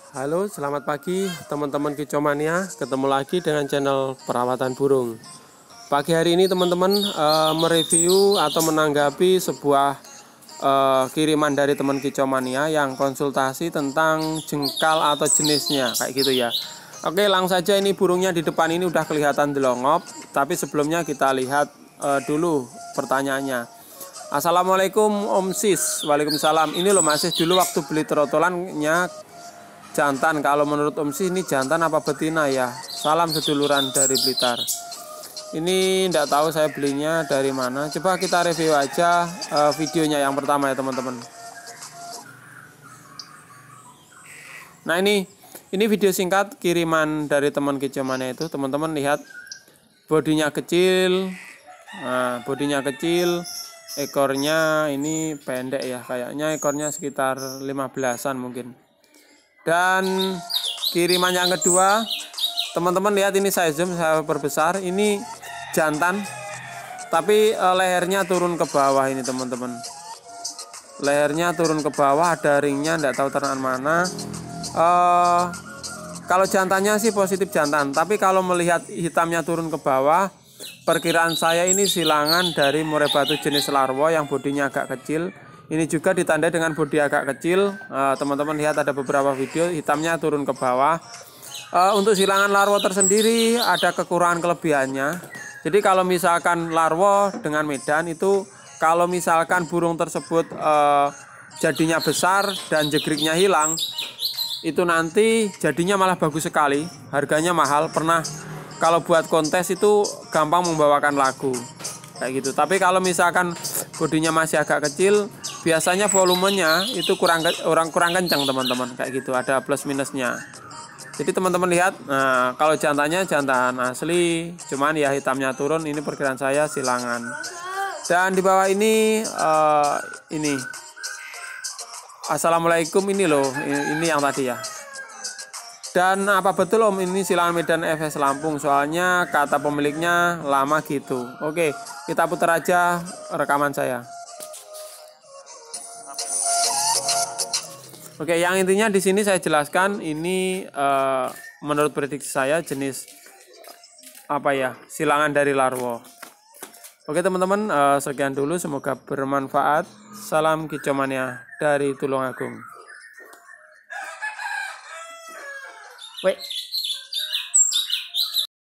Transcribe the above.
Halo, selamat pagi teman-teman Kicomania. Ketemu lagi dengan channel perawatan burung. Pagi hari ini teman-teman mereview atau menanggapi sebuah kiriman dari teman Kicomania yang konsultasi tentang jengkal atau jenisnya kayak gitu ya. Oke, langsung saja, ini burungnya di depan ini udah kelihatan delongop. Tapi sebelumnya kita lihat dulu pertanyaannya. Assalamualaikum Om Sis. Waalaikumsalam. Ini loh masih dulu waktu beli trotolannya jantan. Kalau menurut Om Sis ini jantan apa betina ya? Salam seduluran dari Blitar. Ini enggak tahu saya belinya dari mana. Coba kita review aja videonya yang pertama ya teman-teman. Nah ini video singkat kiriman dari teman Kicomania itu. Teman-teman lihat bodinya kecil. Nah bodinya kecil, ekornya ini pendek ya, kayaknya ekornya sekitar 15-an mungkin. Dan kiriman yang kedua, teman-teman lihat ini saya zoom, saya perbesar. Ini jantan, tapi lehernya turun ke bawah ini teman-teman. Lehernya turun ke bawah, ada ringnya, enggak tahu terang mana. Kalau jantannya sih positif jantan, tapi kalau melihat hitamnya turun ke bawah, perkiraan saya ini silangan dari murai batu jenis larwo yang bodinya agak kecil. Ini juga ditandai dengan bodi agak kecil. Teman-teman lihat ada beberapa video hitamnya turun ke bawah. Untuk silangan larwo tersendiri ada kekurangan kelebihannya. Jadi kalau misalkan larwo dengan medan itu, kalau misalkan burung tersebut jadinya besar dan jegriknya hilang, itu nanti jadinya malah bagus sekali. Harganya mahal. Pernah kalau buat kontes itu gampang membawakan lagu kayak gitu. Tapi kalau misalkan bodinya masih agak kecil, biasanya volumenya itu kurang kencang teman-teman, kayak gitu, ada plus minusnya. Jadi teman-teman lihat, nah kalau jantannya jantan asli, cuman ya hitamnya turun, ini perkiraan saya silangan. Dan di bawah ini Assalamualaikum, ini loh, ini yang tadi ya. Dan apa betul Om ini silangan Medan FS Lampung? Soalnya kata pemiliknya lama gitu. Oke, kita putar aja rekaman saya. Oke, yang intinya di sini saya jelaskan ini menurut prediksi saya jenis apa ya? Silangan dari larwo. Oke teman-teman, sekian dulu, semoga bermanfaat. Salam Kicomania dari Tulungagung. Wait.